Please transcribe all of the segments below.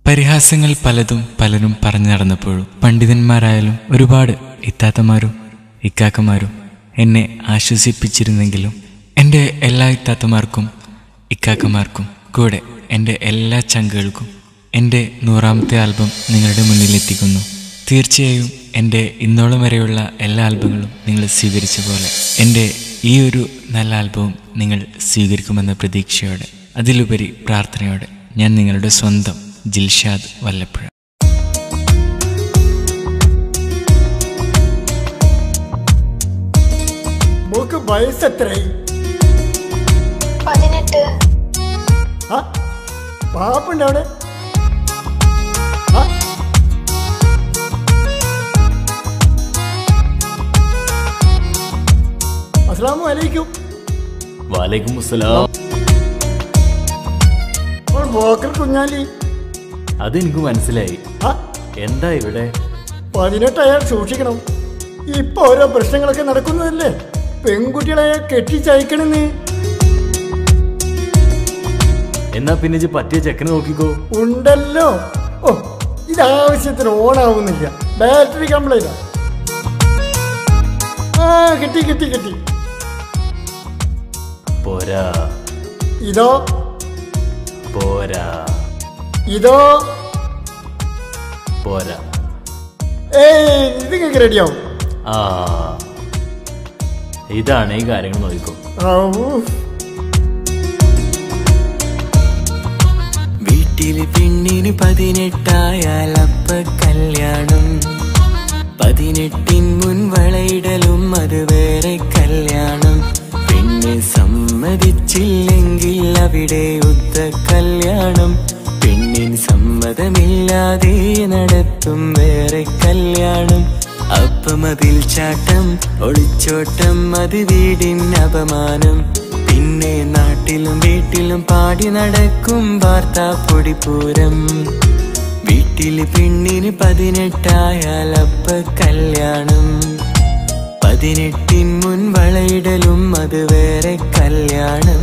പരിഹാസങ്ങൾ പലതും പലരും പറഞ്ഞു നടന്നപ്പോഴും പണ്ഡിതന്മാരായാലും ഒരുപാട് ഇത്താത്തമാരും ഇക്കാക്കമാരും എന്നെ ആശ്വസിപ്പിച്ചിരുന്നെങ്കിലും എൻ്റെ എല്ലാ ഇത്താത്തമാർക്കും ഇക്കാക്കമാർക്കും കൂടെ എൻ്റെ എല്ലാ ചങ്കുകൾക്കും എൻ്റെ 100ാമത്തെ ആൽബം നിങ്ങളുടെ മുന്നിലെത്തിക്കുന്നു. തീർച്ചയായും എൻ്റെ ഇന്നോളം വരെയുള്ള എല്ലാ ആൽബങ്ങളും നിങ്ങൾ സ്വീകരിച്ച പോലെ എൻ്റെ ഈ ഒരു നല്ല ആൽബവും നിങ്ങൾ സ്വീകരിക്കുമെന്ന പ്രതീക്ഷയോടെ, അതിലുപരി പ്രാർത്ഥനയോടെ ഞാൻ നിങ്ങളുടെ സ്വന്തം ജിൽഷാദ് വല്ലപ്പുഴ. വയസ്സെത്രയായി? 18. പാപ്പുണ്ട് അവിടെ? അസ്സലാമു അലൈക്കും. വലൈക്കും അസ്സലാം. ബോക്കർ കുഞ്ഞാലി. അതെനിക്ക് മനസ്സിലായി. എന്താ ഇവിടെ? 18 സൂക്ഷിക്കണം. ഇപ്പൊ ഓരോ പ്രശ്നങ്ങളൊക്കെ നടക്കുന്നതല്ലേ. പെൺകുട്ടികളെ കെട്ടിച്ചയക്കണെന്ന്. എന്നാ പിന്നെ പറ്റിയ ചെക്കനെ നോക്കിക്കോ. ഉണ്ടല്ലോ. ഓ, ഇതാവശ്യത്തിന് ഓണാവുന്നില്ല. Battery complaint. കിട്ടി കിട്ടി കിട്ടി. പോരാ. ഇതോ? പോരാ. ഇതോ? പോരാ. ഇത് നിങ്ങൾക്ക് റെഡിയാവും. ഇതാണ് ഈ കാര്യങ്ങൾ നോക്കിക്കോ. വീട്ടില് പെണ്ണിന് 18 അപ്പ കല്യാണം. 18 മുൻവളയിടലും അത് വേറെ കല്യാണം. പെണ്ണ് സമ്മതിച്ചില്ലെങ്കിൽ അവിടെ യുദ്ധ കല്യാണം. പെണ്ണിന് സമ്മതമില്ലാതെ നടത്തും വേറെ കല്യാണം. അപ്പം അതിൽ ചാട്ടം ഒളിച്ചോട്ടം അത് വീടിന് അപമാനം. പിന്നെ നാട്ടിലും വീട്ടിലും പാടി നടക്കും വാർത്താ പൊടിപ്പൂരം. വീട്ടില് പെണ്ണിന് 18 അപ്പ കല്യാണം. 18 മുൻവളയിടലും അത് വേറെ കല്യാണം.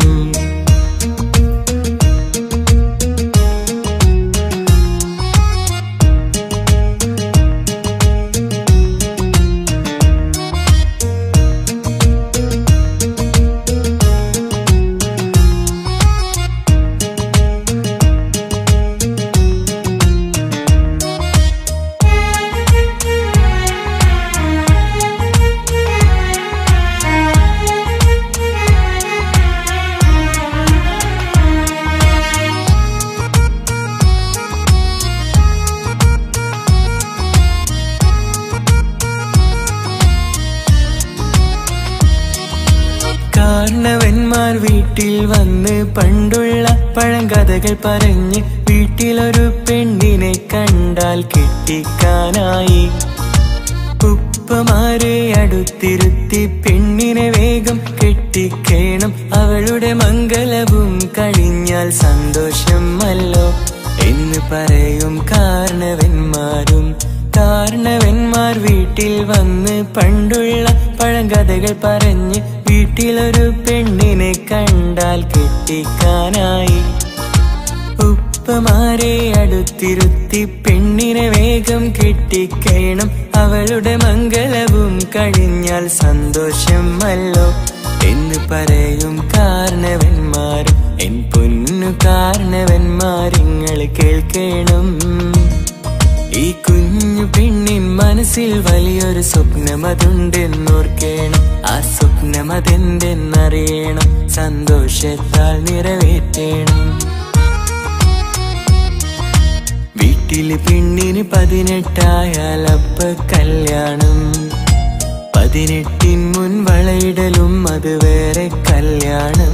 കാരണവന്മാർ വീട്ടിൽ വന്ന് പണ്ടുള്ള പഴങ്കഥകൾ പറഞ്ഞ് വീട്ടിലൊരു പെണ്ണിനെ കണ്ടാൽ കെട്ടിക്കാനായി. ഉപ്പമാരെ അടുത്തിരുത്തി പെണ്ണിനെ വേഗം കെട്ടിക്കേണം. അവളുടെ മംഗലവും കഴിഞ്ഞാൽ സന്തോഷമല്ലോ എന്ന് പറയും കാരണവന്മാരും. കാരണവന്മാർ വീട്ടിൽ വന്ന് പണ്ടുള്ള പഴങ്കഥകൾ പറഞ്ഞ് വീട്ടിലൊരു പെണ്ണിനെ കണ്ടാൽ കെട്ടിക്കാനായി. ഉപ്പമാരെ അടുത്തിരുത്തി പെണ്ണിനെ വേഗം കെട്ടിക്കണം. അവളുടെ മംഗലവും കഴിഞ്ഞാൽ സന്തോഷമല്ലോ എന്ന് പറയും കാരണവന്മാരും. എൻ പൊന്നു കാരണവന്മാരിങ്ങൾ കേൾക്കണം. ഈ കുഞ്ഞു പെണ്ണിൻ മനസ്സിൽ വലിയൊരു സ്വപ്നമതുണ്ടെന്നോർക്കണം. ആ സ്വപ്നമതെന്തെന്നറിയണം. സന്തോഷത്താൽ നിറവേറ്റണം. വീട്ടില് പെണ്ണിന് 18 അപ്പ കല്യാണം. 18 മുൻവളയിടലും അത് വേറെ കല്യാണം.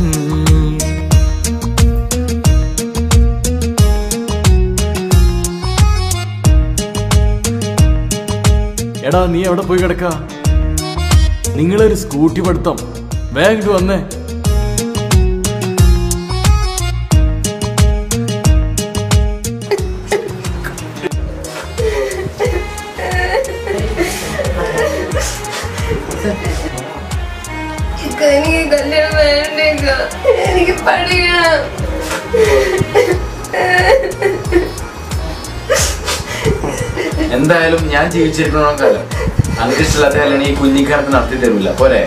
എടാ, നീ എവിടെ പോയി കിടക്ക? നിങ്ങളൊരു സ്കൂട്ടി പഠിത്തം വേഗം വന്നേ. എനിക്ക് കല്യാണം വേണ്ട, എനിക്ക് പഠിക്കണം. എന്തായാലും ഞാൻ ജീവിച്ചിരിക്കണോളം കാലം അങ്ങനെ ഇഷ്ടമില്ലാത്ത കല്യാണം ഈ കുഞ്ഞിക്കാലത്ത് നടത്തി തരൂല പോരെ.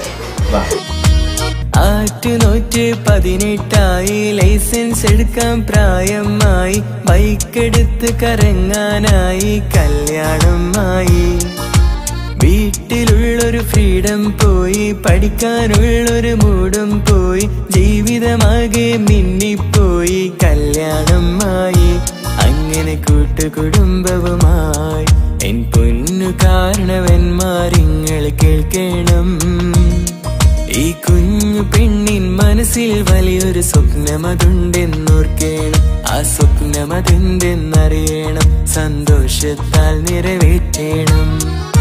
ആറ്റുനോറ്റ് 18 ലൈസൻസ് എടുക്കാൻ പ്രായമായി ബൈക്കെടുത്ത് കറങ്ങാനായി കല്യാണമായി വീട്ടിലുള്ളൊരു ഫ്രീഡം പോയി പഠിക്കാനുള്ളൊരു മൂടും പോയി ജീവിതമാകെ മിന്നിപ്പോയി കല്യാണമായി അങ്ങനെ കൂട്ടുകുടുംബവുമായി എൻ പൊന്നു കാരണവന്മാരിങ്ങൾ കേൾക്കണം ഈ കുഞ്ഞു പെണ്ണിൻ മനസ്സിൽ വലിയൊരു സ്വപ്നമതുണ്ടെന്നോർക്കണം ആ സ്വപ്നമതെന്തെന്നറിയണം സന്തോഷത്താൽ നിറവേറ്റണം.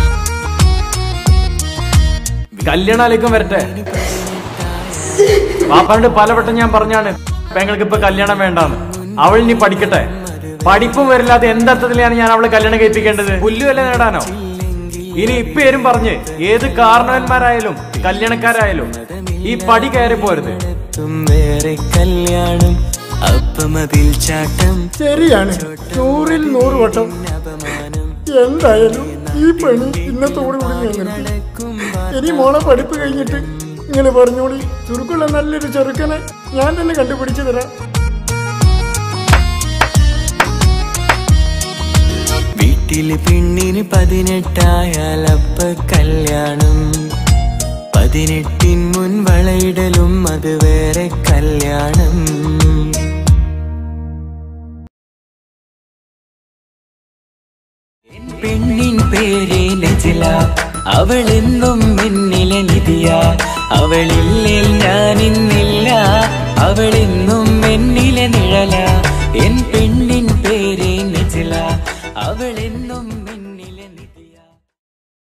കല്യാണാലേക്കും വരട്ടെ. പാപ്പാണ്ട് പലവട്ടം ഞാൻ പറഞ്ഞാണ് പെങ്ങൾക്ക് ഇപ്പൊ കല്യാണം വേണ്ടാന്ന്. അവൾ ഇനി പഠിക്കട്ടെ. പഠിപ്പും വരില്ലാതെ എന്തർത്ഥത്തിലാണ് ഞാൻ അവളെ കല്യാണം കഴിപ്പിക്കേണ്ടത്? പുല്ലുവല്ല നേടാനോ? ഇനി ഇപ്പേരും പറഞ്ഞ് ഏത് കാരണവന്മാരായാലും കല്യാണക്കാരായാലും ഈ പടി കയറി പോരുത്. വേറെ കല്യാണം അപ്പമതിൽ ചാട്ടം ശരിയാണ്, 100ൽ 100 വട്ടം. എന്തായാലും ഈ പണി ഇന്നത്തോടു കൂടി ഞാൻ നിർത്തി. ഇനി മോളെ പഠിപ്പ് കഴിഞ്ഞിട്ട് ഇങ്ങനെ പറഞ്ഞോളി, ചുരുക്കുള്ള നല്ലൊരു ചെറുക്കനെ ഞാൻ തന്നെ കണ്ടുപിടിച്ചു തരാം. വീട്ടില് പെണ്ണിന് 18 അപ്പ കല്യാണം 18 മുൻ വളയിടലും അത് വേറെ കല്യാണം. പെണ്ണിൻ പേര് നജില അവളെന്നും എന്നിലെ നിധിയ അവളില്ലേൽ ഞാനിന്നില്ല അവളെന്നും എന്നിലെ നിഴല എൻ പെണ്ണിൻ പേര് നജില അവളെന്നും